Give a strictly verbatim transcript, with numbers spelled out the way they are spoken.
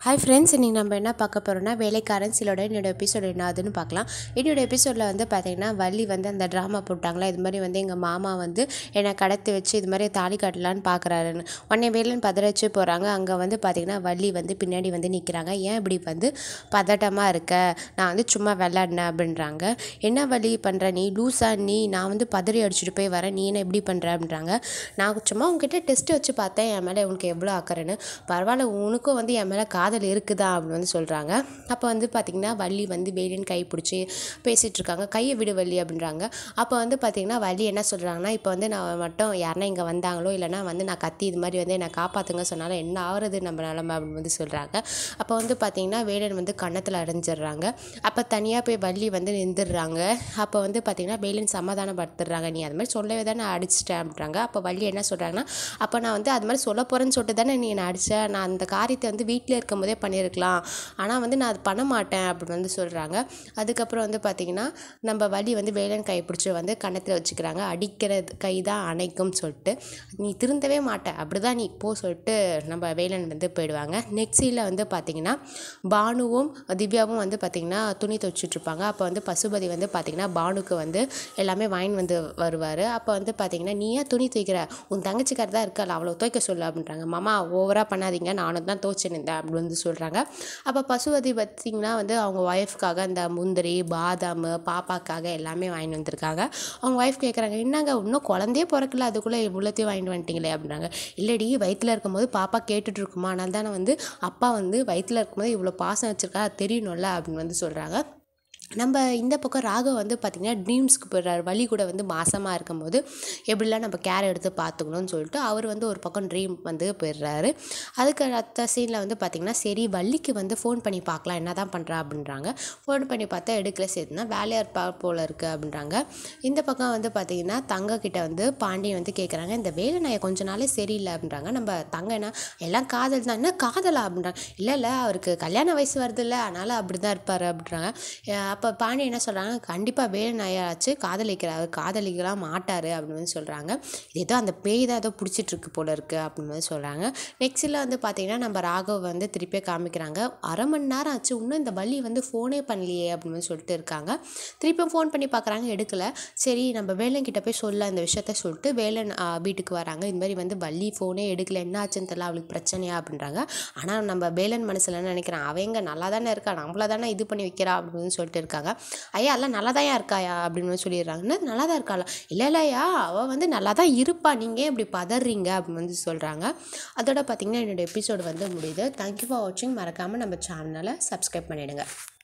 Hi friends, இன்றைக்கி நம்ம என்ன பார்க்க போகிறோம்னா வேலைக்காரன் சிலோட என்னோட எபிசோடு என்னதுன்னு பார்க்கலாம். என்னோட எபிசோடில் வந்து பார்த்திங்கன்னா வள்ளி வந்து அந்த ட்ராமா போட்டாங்களா, இது மாதிரி வந்து எங்கள் மாமா வந்து என்னை கடத்தி வச்சு இது மாதிரி தாலி கட்டலான்னு பார்க்குறாருன்னு உடனே வேலைன்னு பதற வச்சு போகிறாங்க. அங்கே வந்து பார்த்திங்கன்னா வள்ளி வந்து பின்னாடி வந்து நிற்கிறாங்க. ஏன் இப்படி வந்து பதட்டமாக இருக்க, நான் வந்து சும்மா விளாட்னேன் அப்படின்றாங்க. என்ன வள்ளி பண்ணுற நீ, லூஸா நீ, நான் வந்து பதறி அடிச்சுட்டு போய் வரேன், நீ என்ன எப்படி பண்ணுற அப்படின்றாங்க. நான் சும்மா உங்ககிட்ட டெஸ்ட்டு வச்சு பார்த்தேன் என் மேலே உனக்கு எவ்வளோ அக்கறைன்னு. பரவாயில்ல, உனக்கும் வந்து என் மேலே காதல் இருக்குதா அப்படின்னு வந்து சொல்கிறாங்க. அப்போ வந்து பார்த்திங்கன்னா வள்ளி வந்து வேலின்னு கை பிடிச்சி பேசிகிட்டு இருக்காங்க. கையை விடு வள்ளி அப்படின்றாங்க. அப்போ வந்து பார்த்திங்கன்னா வள்ளி என்ன சொல்கிறாங்கன்னா, இப்போ வந்து நான் மட்டும் யாருன்னா இங்கே வந்தாங்களோ இல்லைனா வந்து நான் கத்தி இது மாதிரி வந்து என்னை காப்பாற்றுங்க சொன்னாலும் என்ன ஆகிறது நம்ம நிலமை அப்படின்னு வந்து சொல்கிறாங்க. அப்போ வந்து பார்த்திங்கன்னா வேலன் வந்து கன்னத்தில் அடைஞ்சிடுறாங்க. அப்போ தனியாக போய் வள்ளி வந்து நின்றுடுறாங்க. அப்போ வந்து பார்த்திங்கன்னா வேலன் சமாதானப்படுத்துடுறாங்க. நீ அது மாதிரி சொல்லவே தானே அடிச்சிட்டேன் அப்படின்றாங்க. அப்போ வள்ளி என்ன சொல்கிறாங்கன்னா, அப்போ நான் வந்து அது மாதிரி சொல்ல போகிறேன்னு சொல்லிட்டு தானே நீ என்னை அடித்தேன், நான் அந்த காரியத்தை வந்து வீட்டில் இருக்கும் போதே பண்ணியிருக்கலாம், ஆனால் வந்து நான் அது பண்ண மாட்டேன் அப்படின்னு வந்து சொல்கிறாங்க. அதுக்கப்புறம் வந்து பார்த்திங்கன்னா நம்ம வள்ளி வந்து வேலன் கை பிடிச்சி வந்து கன்னத்தில் வச்சுக்கிறாங்க. அடிக்கிற கை தான் அணைக்கும்னு சொல்லிட்டு, நீ திருந்தவே மாட்டேன் அப்படி தான் நீ போ சொல்லிட்டு நம்ம வேலன் வந்து போயிடுவாங்க. நெக்ஸ்டில் வந்து பார்த்திங்கன்னா பானுவும் திவ்யாவும் வந்து பார்த்திங்கன்னா துணி துவைச்சிட்ருப்பாங்க. அப்போ வந்து பசுபதி வந்து பார்த்திங்கன்னா பானுக்கு வந்து எல்லாமே வாங்கி வந்து வருவார். அப்போ வந்து பார்த்திங்கன்னா நீ ஏன் துணி துவைக்கிற, உன் தங்கச்சிக்கார தான் இருக்கல, அவ்வளோ துவைக்க சொல்லு அப்படின்றாங்க. மாமா ஓவராக பண்ணாதீங்க, நானும் தான் துவைச்சு நின்றேன் அப்படி வந்து சொல்கிறாங்க. அப்போ பசுபதி பார்த்திங்கன்னா வந்து அவங்க ஒய்ஃப்காக இந்த முந்திரி பாதாம் பாப்பாக்காக எல்லாமே வாங்கிட்டு வந்திருக்காங்க. அவங்க ஒய்ஃப் கேட்குறாங்க, என்னங்க இன்னும் குழந்தையே பிறக்கல அதுக்குள்ளே இவ்வளோத்தையும் வாங்கிட்டு வந்துட்டீங்களே அப்படின்றாங்க. இல்லடி, வயிற்றில் இருக்கும்போது பாப்பா கேட்டுட்டு இருக்குமா, அதனால தானே வந்து அப்பா வந்து வயிற்றில் இருக்கும்போது இவ்வளோ பாசம் வச்சுருக்கா தெரியணும்ல அப்படின்னு வந்து சொல்கிறாங்க. நம்ம இந்த பக்கம் ராகவ் வந்து பார்த்திங்கன்னா ட்ரீம்ஸ்க்கு போயிடுறாரு. வள்ளி கூட வந்து மாசமாக இருக்கும்போது எப்படிலாம் நம்ம கேர் எடுத்து பார்த்துக்கணும்னு சொல்லிட்டு அவர் வந்து ஒரு பக்கம் ட்ரீம் வந்து போயிடுறாரு. அதுக்கு அடுத்த சீனில் வந்து பார்த்திங்கன்னா சரி வள்ளிக்கு வந்து ஃபோன் பண்ணி பார்க்கலாம் என்ன தான் பண்ணுறா அப்படின்றாங்க. ஃபோன் பண்ணி பார்த்தா எடுக்கல, சேர்த்துனா வேலையாக இருப்பா போல் இருக்குது அப்படின்றாங்க. இந்த பக்கம் வந்து பார்த்திங்கன்னா தங்க கிட்ட வந்து பாண்டியன் வந்து கேட்குறாங்க, இந்த வேலை நான் கொஞ்ச நாளே சரியில்லை அப்படின்றாங்க. நம்ம தங்க என்ன எல்லாம் காதல் தான், என்ன காதலா அப்படின்றாங்க. இல்லை இல்லை அவருக்கு கல்யாண வயசு வருது இல்லை, அதனால் அப்படி தான் இருப்பார் அப்படின்றாங்க. அப்போ பாண்டி என்ன சொல்கிறாங்க, கண்டிப்பாக வேலை நாயாச்சு காதலிக்கிறாரு, காதலிக்கலாம் மாட்டார் அப்படின்னு வந்து சொல்கிறாங்க. இது ஏதோ அந்த பேய் தான் ஏதோ பிடிச்சிட்ருக்கு போல இருக்குது அப்படின்னு வந்து சொல்கிறாங்க. நெக்ஸ்ட்டில் வந்து பார்த்திங்கன்னா நம்ம ராகவ் வந்து திருப்பியே காமிக்கிறாங்க. அரை மணி நேரம் ஆச்சு இன்னும் இந்த வள்ளி வந்து ஃபோனே பண்ணலையே அப்படின்னு சொல்லிட்டு இருக்காங்க. திருப்பியும் ஃபோன் பண்ணி பார்க்குறாங்க, எடுக்கலை. சரி நம்ம வேலன்கிட்ட போய் சொல்ல இந்த விஷயத்த சொல்லிட்டு வேலன் வீட்டுக்கு வராங்க. இது மாதிரி வந்து வள்ளி ஃபோனே எடுக்கலை, என்ன ஆச்சுன்னு தெரியல, அவளுக்கு பிரச்சனையா அப்படின்றாங்க. ஆனால் நம்ம வேலன் மனசில் என்ன நினைக்கிறான், அவங்க நல்லா தானே இருக்கா, நம்மள தானே இது பண்ணி வைக்கிறா அப்படின்னு சொல்லிட்டு இருக்காங்க. ஐயா எல்லாம் நல்லா தான் இருக்காயா அப்படின்னு சொல்லிடுறாங்க. நல்லா தான் இருக்காளா, இல்லை இல்லையா அவள் வந்து நல்லா தான் இருப்பா, நீங்கள் இப்படி பதறீங்க அப்படின்னு வந்து சொல்கிறாங்க. அதோட பார்த்திங்கன்னா என்னோடய எபிசோடு வந்து முடியுது. தேங்க்யூ ஃபார் வாட்சிங். மறக்காமல் நம்ம சேனலை சப்ஸ்கிரைப் பண்ணிவிடுங்க.